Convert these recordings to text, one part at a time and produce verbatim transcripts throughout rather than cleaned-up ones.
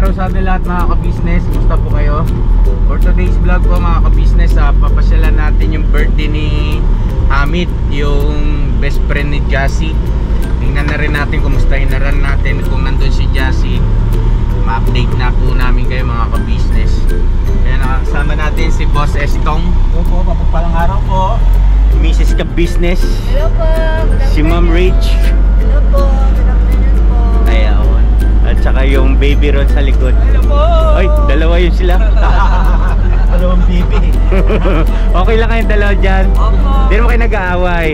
araw sa atin lahat mga ka-business. Kumusta po kayo? For today's vlog po mga ka-business, uh, papasyalan natin yung birthday ni Hamid, yung best friend ni Jassy. Tingnan na rin natin, kumustahin na rin natin kung nandun si Jassy. Ma-update na po namin kayo mga ka-business. Kaya nakakasama natin si Boss Estong. Hello po, mapagpalang araw po. Missus Ka-Business. Hello po. Si Ma'am Rach. Hello po. Good afternoon po. Ayun. At saka yung baby ron sa likod. Hello po. Ay, dalawa yun sila. Dalawang baby. Okay lang kayong dalawa dyan. Opo. Hindi naman kayo nag-aaway.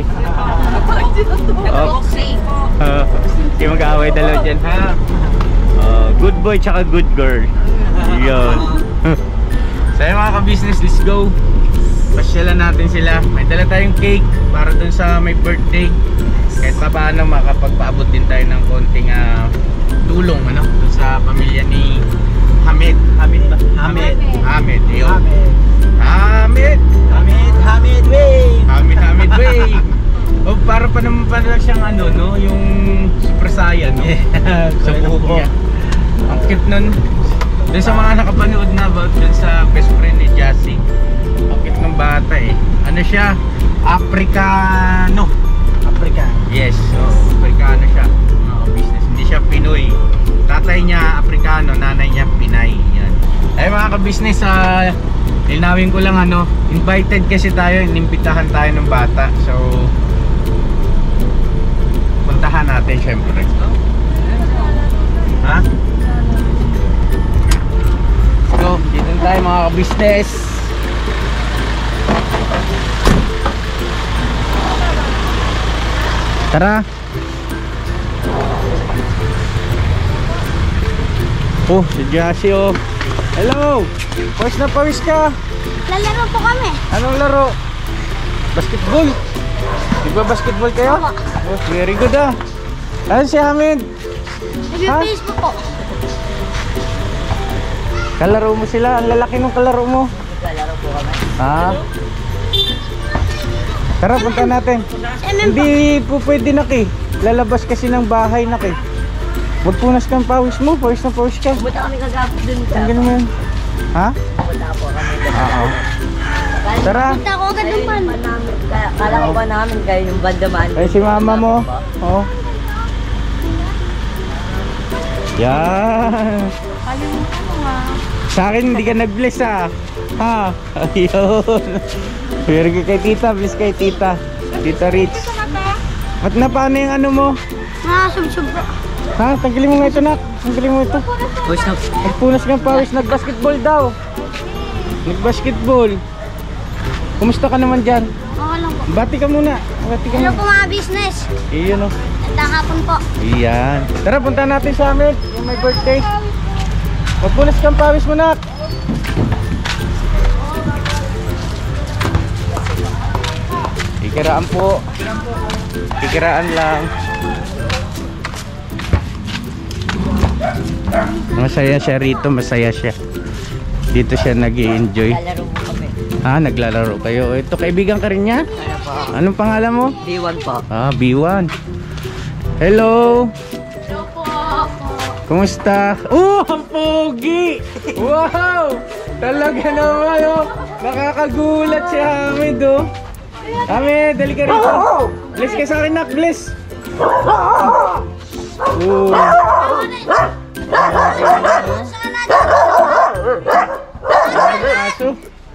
Okay po. Uh, Hindi mag-aaway dalawa dyan ha. Uh, good boy tsaka good girl. Yun. So yung mga ka-business, let's go. Pasyalan natin sila. May dala tayong cake para dun sa may birthday. Kahit pa paano makapagpaabot din tayo ng konting uh, tulong ano, dun sa pamilya ni Hamid. Hamid ba? Hamid. Hamid, yun. Hamid. Hamid! Hamid, Hamid way. Hamid, Hamid way. Oh, para pa naman pala siyang ano, no? Yung Super Saiyan, no? Yeah. Sa buhok niya. Ang cute nun. Dun sa mga nakapanood na about dun sa best friend ni Jassy. Ang cute ng bata eh. Ano siya? Africano. Africa. Yes, so Africano siya. Mga business. Hindi siya Pinoy. Tatay niya Africano, nanay niya Pinay. Yan. Ay mga ka-business, uh, linawin ko lang ano, invited kasi tayo, inimbitahan tayo ng bata. So puntahan natin syempre. Ha? So, dito tayo mga ka-business. Tara. Oh, si Jassy oh. Hello. Pawis na pawis ka. Lalaro po kami. Anong laro? Basketball. Nagba-basketball kayo? Oh, very good ah. Ano si Hamid? Nag-Facebook po. Kalaro mo sila. Ang lalaki ng kalaro mo. Lalaro po kami. Ha? Tara, punta natin. Si M M po. Hindi po pwede nak eh. Lalabas kasi ng bahay nak eh. Magpunas kang pawis mo. Pawis na pawis ka. Punta kami kagapit dun sa... Ang ganun mo yun. Ha? Punta po kami. Oo. Tara. Punta ako agad ng pan. Kala ko ba namin kayo yung bandamaan? Ay, si mama mo. Oh. Yan. Kalimutan mo nga. Sa akin hindi ka nag-bless ah. Ha? Ayun. Pero kay tita, bless kay tita. Tita Rich. At na paano yung ano mo? Nakasubsob po. Ha? Tanggalin mo nga ito nak. Tanggalin mo ito. Push na. Nagpunas kang pawis. Nag-basketball daw. Nag-basketball. Kumusta ka naman dyan? Okay lang po. Bati ka muna. Bati ka Hello muna. po mga business. Iyon o. Gandang hapon po. Iyan. Tara, punta natin sa amin. Yung may birthday. Magpunas kang pawis mo nak. Kikiraan po. Kikiraan lang. Masaya siya rito, masaya siya. Dito siya nag-i-enjoy. Lalaro po kami. Ha, naglalaro kayo. Ito, kaibigan ka rin niya? Ano po? Anong pangalan mo? D one po. Ah, B one. Hello. Hello po. Kumusta? Oh, ang pogi! Wow! Talaga naman, oh. Nakakagulat si Hamid, oh. Hamid, dali ka rito. Bless ka sa akin, nak. Bless. Oh. Aso.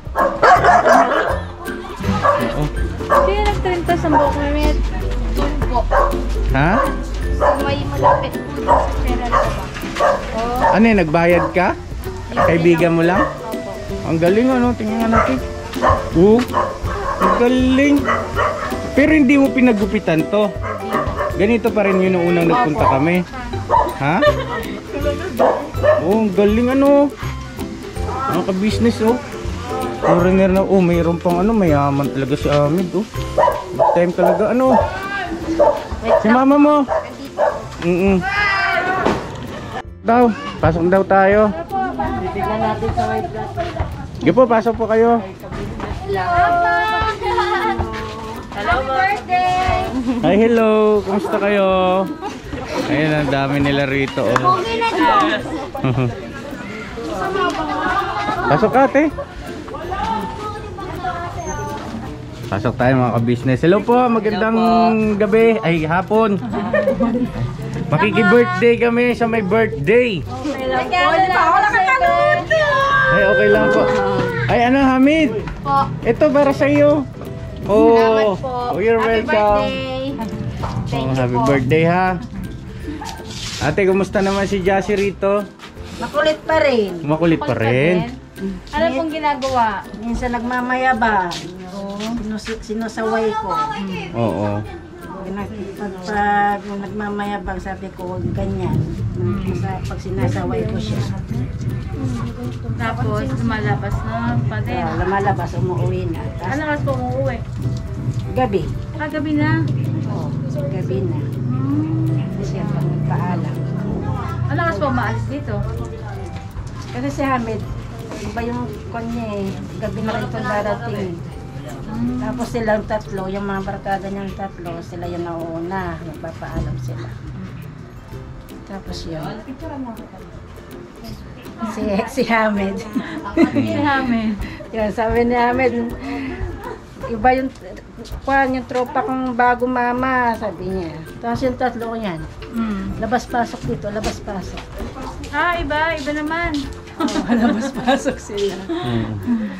Oh. Hindi nagtrinta sa buhok namin. Doon po. Ha? Sa may malapit po doon sa pera na ba? Oh. Ano yun, nagbayad ka? Kaibigan mo lang? Opo. Ang galing ano, tingnan nga natin. Oh, ang galing. Pero hindi mo pinagupitan to. Ganito pa rin yun nung unang nagpunta kami. Ha? Oh, ang galing ano. Ang ka-business oh. Foreigner na, oh, mayroon pang ano, mayaman talaga si Hamid oh. Big time talaga ano. Si mama mo. Mm-mm. Daw, pasok daw tayo. Titignan natin sa white glass. Sige po, pasok po kayo. Happy birthday! Hi, hello. Kumusta kayo? Ayun, ang dami nila rito oh. Pogi na to. Pasok ka, ate. Pasok tayo mga ka-business. Hello po, magandang gabi. Ay, hapon. Makiki-birthday kami sa may birthday. Ay, okay lang po. Ay, ano, Hamid? Po. Ito para sa iyo. Oh, Salamat po. oh, you're Happy welcome. birthday. Thank Oh, you happy po. birthday ha. Ate, kumusta naman si Jassy rito? Makulit pa rin. Makulit pa rin. Ano pong ginagawa? Minsan nagmamayabang. Sinus- sinusaway ko. Oo. Pag, pag nagmamayabang, sabi ko, huwag ganyan. Sa- Pag sinasaway ko siya, Tapos, lumalabas na pa din. uh, lumalabas, umuwi na. Ano Tapos oras po umuwi? gabi. Ah, gabi na. Oh, gabi na. Hmm. Kasi siya pag nagpaalam. Ano oras po maalis dito? Kasi si Hamid, iba yung kanya eh. Gabi na rin itong darating. Tapos silang tatlo, yung mga barkada niyang tatlo, sila yung nauuna. Nagpapaalam sila. Tapos yun. Si, si Hamid. Si Hamen. Yan, sabi ni Hamid, iba yung, kuhan, yung tropa kong bago mama, sabi niya. Tapos yung tatlo yan, Hmm. labas-pasok dito, labas-pasok. Ah, iba. Iba naman. Oh, labas-pasok sila. Hmm.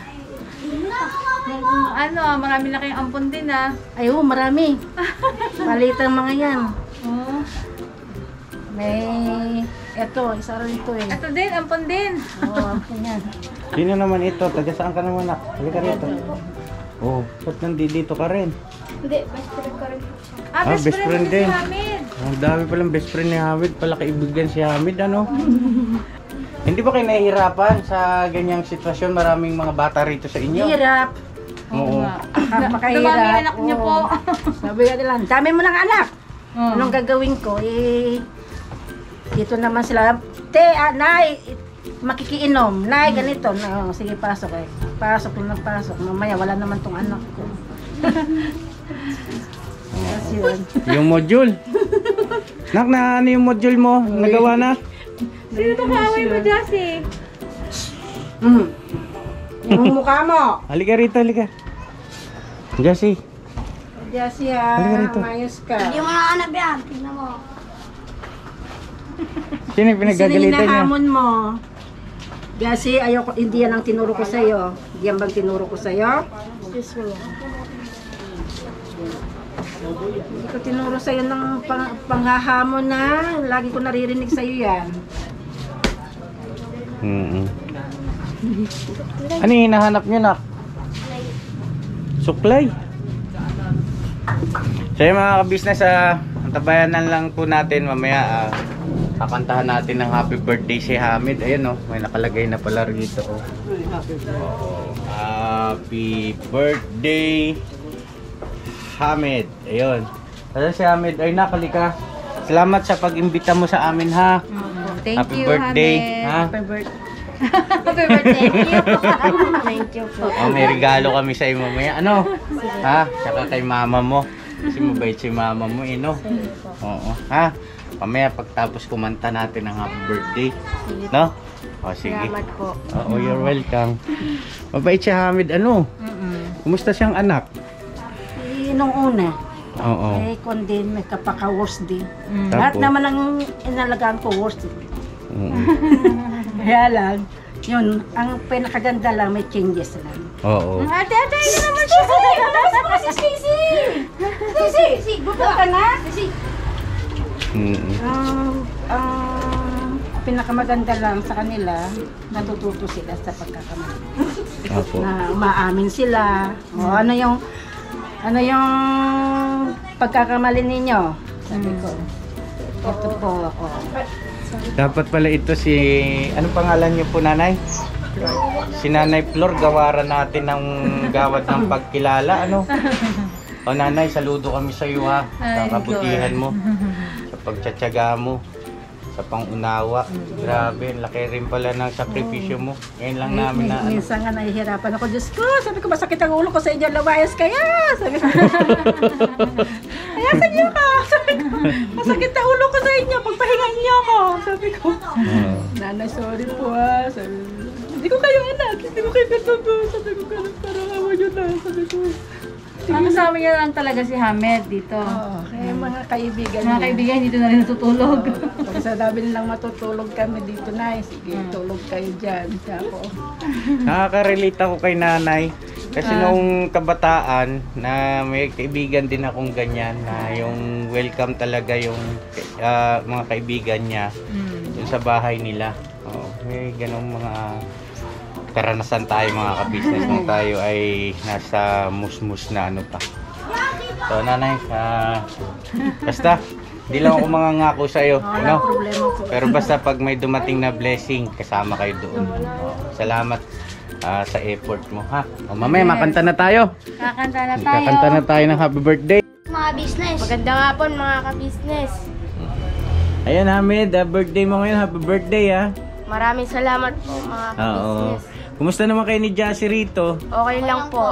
Ano, marami na kayong ampon din ah. Ay, oh, marami. Maliit ang mga yan. Oh. May, eto, isa rin ito eh. Ito din, ampon din. Oo, oh, yan. Sino naman ito? Taga saan ka naman, nak? Halika rito. Oh, ba't nandito ka rin? Hindi, best friend ko rin. Ah, Ah, best, best friend, friend din. din. Si Hamid. Ang dami palang best friend ni Hamid. Pala kaibigan si Hamid, ano? Hindi ba kayo nahihirapan sa ganyang sitwasyon? Maraming mga bata rito sa inyo. Hirap. Oo. nga. Napakahirap. Dumami yung anak niyo po. Oo. Sabi ka nila, dami mo ng anak. Oh. Anong gagawin ko? Eh, dito naman sila, te, ah, nay, makikiinom. Nay, ganito. No, sige, pasok eh. Pasok kung pasok. Mamaya, wala naman tong anak ko. Tapos yun. Yung module. Nak, na ano yung module mo? Nagawa na? Sino ito kaaway mo, Jassy? Mm. Yung mukha mo. Halika rito, halika. Jassy. Diyan siya, Halika rito. umayos ka. Hindi mo nakanap yan. Tingnan mo. Sino yung pinagagalitan niya? Sininahamon mo. Kasi ayoko, hindi yan ang tinuro ko sa'yo. Hindi yan bang tinuro ko sa'yo? This one. Hindi ko tinuro sa'yo ng pang, panghahamon na. Lagi ko naririnig sa'yo yan. Mm. Ano yung hinahanap nyo, nak? Suklay. So yung mga ka-business, ah, antabayanan lang po natin mamaya. Ah, kakantahan natin ng happy birthday si Hamid. Ayan, oh, may nakalagay na pala rito. Oh. Oh, happy birthday Hamid. Ayun. Kasi si Hamid, ay nakalika. Salamat sa pag-imbita mo sa amin, ha. Thank Happy you, birthday, Hamid. ha? Happy birthday. Happy birthday. Thank you po. Oh, may regalo kami sa iyo mamaya. Ano? Ha? Tsaka kay mama mo. Kasi mabait si mama mo, eh, no? Oo. Ha? Mamaya pagtapos kumanta natin ng happy birthday. No? O, sige. Salamat po. Oo, you're welcome. Mabait si Hamid, ano? Kumusta siyang anak? Eh, nung una, Oo. eh, kung din, may kapaka-worst din. Mm. Lahat Tapos? naman ang inalagaan ko worst din. Oo. Kaya lang, yun, ang pinakaganda lang, may changes lang. Oo. Ate, ate, ito naman siya. Tapos mo si Stacy. Stacy, Stacy, buka ka na. Stacy. Mm. Ang ang pinakamaganda lang sa kanila, natututo sila sa pagkakamali. Opo. Na umaamin sila. O ano yung ano yung pagkakamali ninyo? Sabi ko. Ito po ako. Dapat pala ito si... Anong pangalan niyo po, nanay? Si Nanay Flor, gawaran natin ng gawad ng pagkilala, ano? O nanay, saludo kami sa iyo, ha. Sa Ay, kabutihan mo, sa pagtsatsaga mo, sa pangunawa. Grabe, ang laki rin pala ng sakripisyo mo. Ngayon lang namin na ano. Minsan nga nahihirapan ako. Diyos ko, sabi ko, masakit ang ulo ko sa inyo. Labayas kaya. Sabi ko. Ayasan niyo ka. Sabi ko, masakit na ulo ko sa inyo. Pagpahingan niyo ako. Sabi ko, Oo. nanay, sorry po ah. Sabi ko, hindi ko kayo anak. Hindi ko kayo katubo. Sabi ko, ganun, parang awa nyo na. Sabi ko, Ang kasama niya lang talaga si Hamed dito. oo, kaya mga kaibigan Mga niya. kaibigan, dito na rin natutulog. Pag sa sabi nilang matutulog kami dito na, sige, tulog kayo dyan. Kaya ako, Nakaka-relate ako kay nanay. Kasi Ah. nung kabataan, na may kaibigan din akong ganyan, na yung welcome talaga yung ah, mga kaibigan niya Hmm. dun sa bahay nila. Oo, may ganong mga karanasan tayo mga ka-business nung tayo ay nasa musmus na ano pa. So nanay, ah, basta, hindi lang ako mangangako sa'yo. wala Ano? problema po. Pero basta pag may dumating na blessing, kasama kayo doon. Oo, salamat ah, sa effort mo, ha? O, mamaya, makanta na tayo. Kakanta na tayo. Kakanta na tayo ng happy birthday. Mga business. Magandang hapon mga ka-business. Ayan, Hamid, ah, birthday mo ngayon. Happy birthday, ha? Maraming salamat po mga Oo. ka-business. Kumusta naman kayo ni Jassy rito? Okay lang po.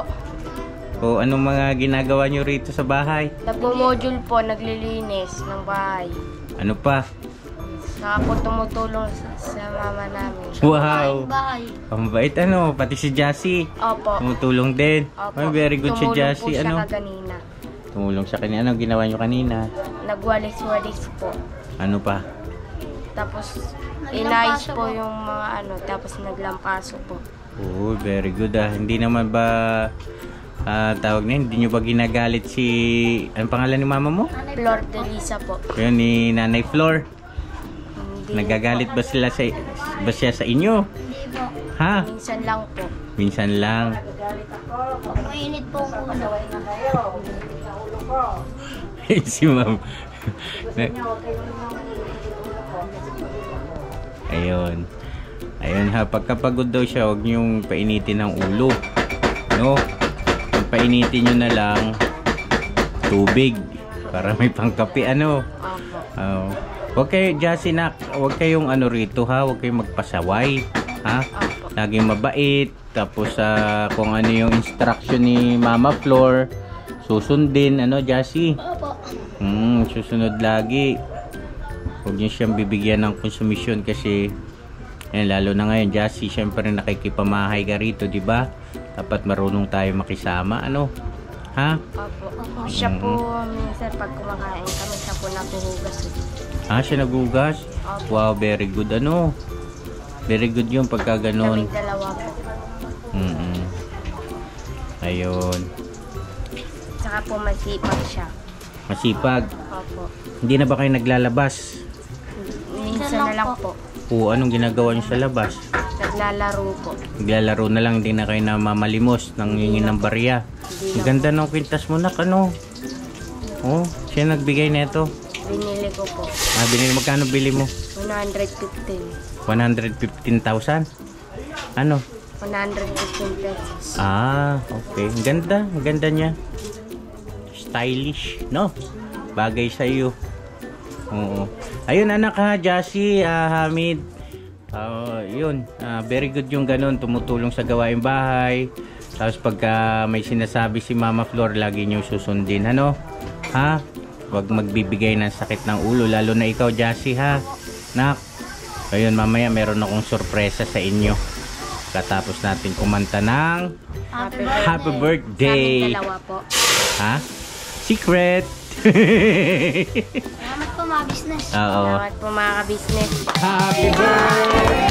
O, anong mga ginagawa nyo rito sa bahay? Nagpo-module po, naglilinis ng bahay. Ano pa? Saka po tumutulong sa, sa mama namin. Wow! Bahay. Ang bait, ano? Pati si Jassy. Opo. Tumutulong din. Opo. Ay, very good si Tumulong Jassy. po siya Ano? kaganina. Tumulong siya kanina. Ano ginawa nyo kanina? Nagwalis-walis po. Ano pa? Tapos inayos po yung mga ano, tapos naglampaso po. Oh, very good ah. Hindi naman ba ah, tawag na yun, hindi nyo ba ginagalit si... Anong pangalan ni mama mo? Flor de Lisa po. Yun, ni Nanay Flor. Hindi Nagagalit ba sila sa... ba siya sa inyo? Hindi po. Ha? Minsan lang po. Minsan lang. Mainit po ang ulo. na kayo, hindi na ulo ko. Si ma'am. Na- Huwag kayo naman ulo ko. Ayun. Ayun ha, pagkapagod daw siya, huwag niyong painitin ng ulo. No? Pag painitin nyo na lang tubig para may pangkape, ano? Opo. Oh. Huwag kayo, Jassy, nak, huwag kayong ano rito ha, huwag kayong magpasaway. Ha? Opo. Laging mabait. Tapos ah, kung ano yung instruction ni Mama Flor, susundin, ano, Jassy? Opo. Hmm, susunod lagi. Huwag niyo siyang bibigyan ng konsumisyon kasi yan, lalo na ngayon, Jassy, syempre nakikipamahay ka rito, di ba? Dapat marunong tayo makisama, ano? Ha? Opo. Siya po, minsan pag kumakain kami, siya po naguhugas. Ah, siya nagugas? Opo. Wow, very good, ano? Very good yung pagka Kami ganon. dalawa po. Mm-mm. Ayun. Saka po masipag siya. Masipag. Opo. Hindi na ba kayo naglalabas? Minsan na lang po. O anong ginagawa niyo sa labas? Naglalaro po. Naglalaro na lang, hindi na kayo namamalimos ng hingin ng barya. Ang ganda ng kwintas mo, nak, ano? Oh, siya nagbigay nito. Binili ko po. Ah, binili, magkano bili mo? one hundred fifteen. one hundred fifteen thousand? Ano? one hundred fifteen pesos. Ah, okay. Ang ganda, ang ganda niya. Stylish, no? Bagay sa iyo. Oo. Ayun, anak ha, Jassy, ah, Hamid. Ah, yun, ah, very good yung ganun, tumutulong sa gawaing bahay. Tapos pagka may sinasabi si Mama Flor, lagi niyo susundin, ano? Ha? Huwag magbibigay ng sakit ng ulo, lalo na ikaw, Jassy, ha? Nak. Ayun, mamaya meron akong sorpresa sa inyo. Katapos natin kumanta ng Happy Happy Birthday. Kaming dalawa po. Ha? Secret. Salamat po mga business. Oo. Salamat po mga ka-business. Happy birthday.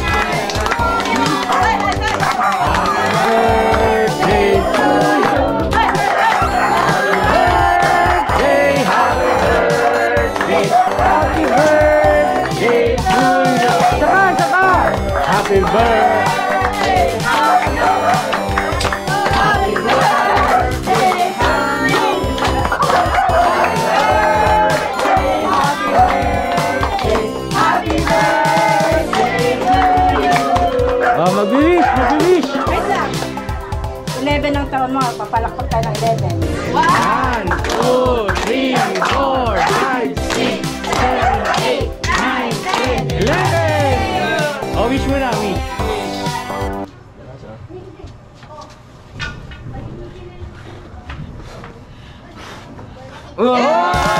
Birthday to you. Birthday, happy birthday. Happy birthday to you. Saka, saka. Happy birthday. Oh, mabilis, mabilis. Wait lang. eleven ang taon mo, papalakpak tayo ng eleven. One, two, three, four, five, six, seven, eight, nine, ten, eleven. Oh, wish mo na, wish. Oh!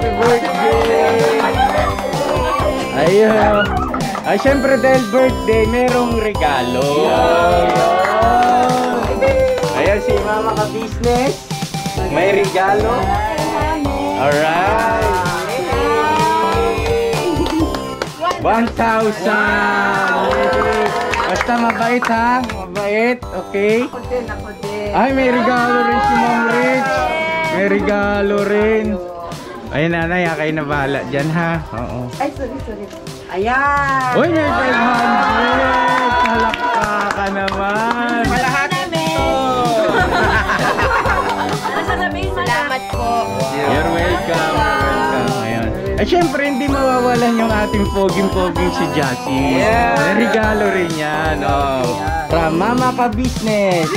Happy birthday! Ayun. Ay, syempre dahil birthday, merong regalo. Ayan si Mama Ka Business. May regalo. Alright. one thousand. Basta mabait ha. Mabait. Okay. Ako din, ako din. Ay, may regalo rin si Ma'am Rich. May regalo rin. Ay, nanay, ha, kayo na bahala dyan ha. Oo. Ay, sorry, sorry. Ayan. Uy, may five hundred! Halakpa ka naman! Malahati ito. Salamat po. You're welcome. Welcome. Ayun. At syempre, hindi mawawalan yung ating poging-poging si Jassy. Yeah. May regalo rin yan. Oh. From Mama Ka Business.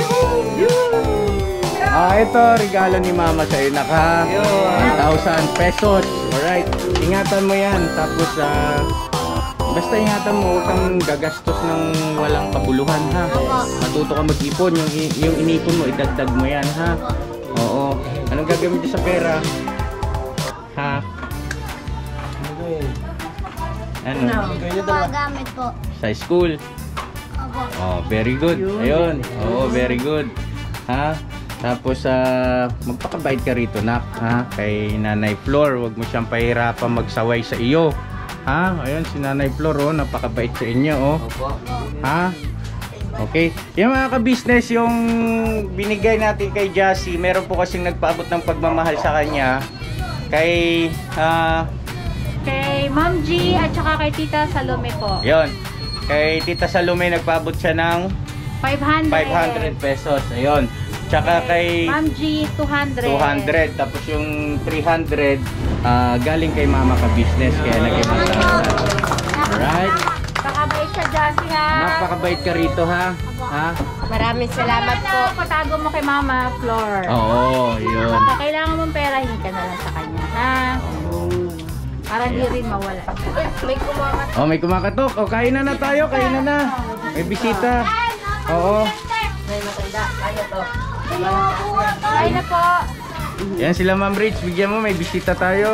Ah, ito, regalo ni Mama sa'yo. Naka one thousand pesos. Alright. Ingatan mo yan. Tapos, ah... basta ingatan mo, huwag kang gagastos ng walang kabuluhan ha. Matuto ka mag-ipon, yung, yung inipon mo, idagdag mo yan ha. Oo. Anong gagamit sa pera? Ha? Ano? Pagamit po. Sa school? Opo. Oh, very good. Ayun. Oo, very good. Ha? Tapos, uh, magpakabait ka rito, nak. Ha? Kay Nanay Flor, huwag mo siyang pahirapan magsaway sa iyo. Ha? Ayun, si Nanay Flor, oh, napakabait sa inyo, oh. Ha? Okay. Yung mga ka-business, yung binigay natin kay Jassy, meron po kasing nagpaabot ng pagmamahal sa kanya. Kay, ah... Kay Ma'am G at saka kay Tita Salome po. yun. Kay Tita Salome, nagpaabot siya ng five hundred. five hundred pesos. Ayun. Tsaka kay Ma'am G, two hundred. two hundred. Tapos yung three hundred, ah, galing kay Mama Ka Business. Kaya naging one thousand. Alright. Pakabait sa Jassy ha. Napakabait ka rito ha. Ha? Maraming salamat po. Patago mo kay Mama Flor. Oo, yun. Pagka kailangan mong pera, hingi ka na lang sa kanya ha. Para hindi rin mawala. May kumakat. Oh, may kumakatok. Oh, kain na na tayo. Kain na na. May bisita. Oo. Ay na po. Yan sila Ma'am Rich. Bigyan mo. May bisita tayo.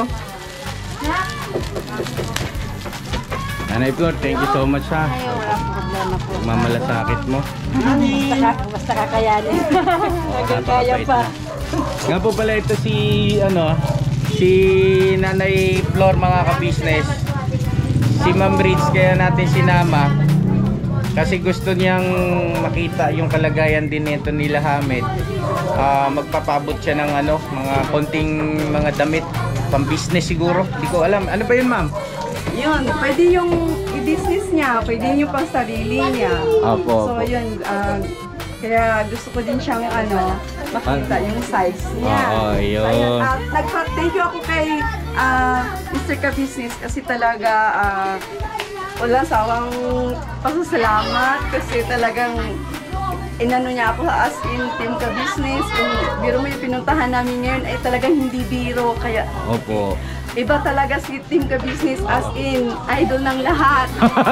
Nanay Flor, thank you so much ha. Walang problema po. Mamalasakit mo. Basta, basta kakayanin. Hanggang kaya pa. Nga po pala ito si ano, si Nanay Flor mga ka-business. Si Ma'am Rich kaya natin sinama kasi gusto niyang makita yung kalagayan din nito nila Hamid. Uh, magpapabot siya ng ano, mga konting mga damit, pang-business siguro. Hindi ko alam. Ano ba yun, Ma'am? Yun, pwede yung i-business niya, pwede yung pang sarili niya. Opo, So opo. yun, ah, kaya gusto ko din siyang ano, makita yung size niya. Oo, yun. Ayun, ah, nagpa- thank you ako kay ah, Mister Ka Business kasi talaga ah, wala sawang pasasalamat kasi talagang inano niya ako as in Team Ka Business. Kung biro mo yung pinuntahan namin ngayon ay talagang hindi biro kaya Opo. iba talaga si Team Ka Business as in idol ng lahat.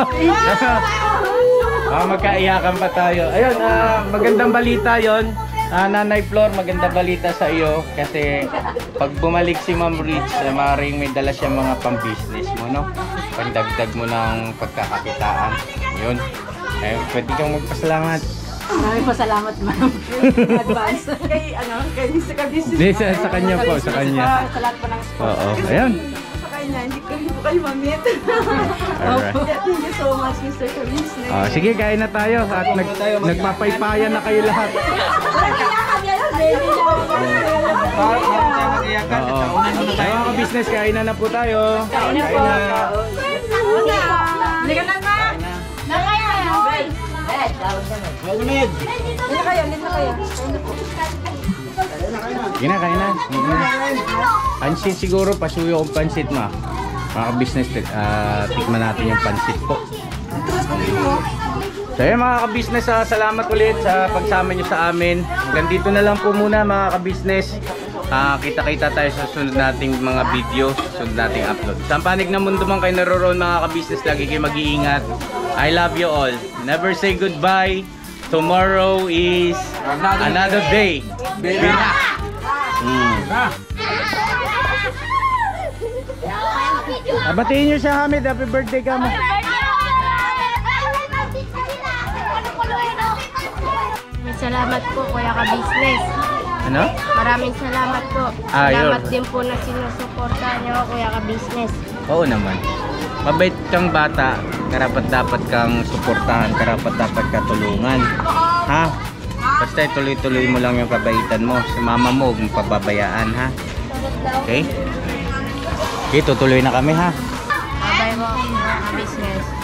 Ah, magkaiyakan pa tayo. Ayun, ah, magandang balita yon. Ah, Nanay Flor, magandang balita sa iyo kasi pag bumalik si Ma'am Rich, eh, maaaring may dala siya mga pang-business mo, no? Pandagdag mo ng pagkakakitaan. Yun. Eh, pwede kang magpasalamat. Maraming pasalamat, ma'am. In advance. kay ano, kay Mister Ka Business. Hindi, sa, sa kanya po, sa kanya. Sa lahat po ng sponsor. Oo, ayun. Sa kanya, hindi ko hindi ko kayo mamit. Alright. Thank you so much, Mister Ka Business. Ah, sige, kain na tayo at nag, nagpapaypayan na kayo lahat. Oo. Tayo mga business, kain na na po tayo. Kain na po. Hindi ka na na. Nakaya na. Hindi na kayo, hindi na kayo. Sige na, kain na. Pansit siguro, pasuyo kong pansit ma. Mga ka-business, uh, tikman natin yung pansit po. So yun mga ka-business, uh, salamat ulit sa pagsama nyo sa amin. Hanggang dito na lang po muna mga ka-business. Uh, kita-kita tayo sa sunod nating mga video, sunod nating upload. Sa panig na mundo man kayo naroroon mga ka-business, lagi kayo mag-iingat. I love you all. Never say goodbye. Tomorrow is another day. Baby. Mm. Ah, batiin nyo siya, Hamid. Happy birthday ka mo. Salamat po, Kuya Ka-Business. Ano? Maraming salamat po. Ah, Salamat yun. din po na sinusuportahan niyo, Kuya Ka-Business. Oo naman. Mabait kang bata, karapat dapat kang suportahan, karapat dapat ka tulungan. Ha? Basta tuloy-tuloy mo lang yung kabaitan mo. Si mama mo, huwag mong pababayaan, ha? Okay? Okay, tutuloy na kami, ha? Bye-bye po, Kuya Ka-Business.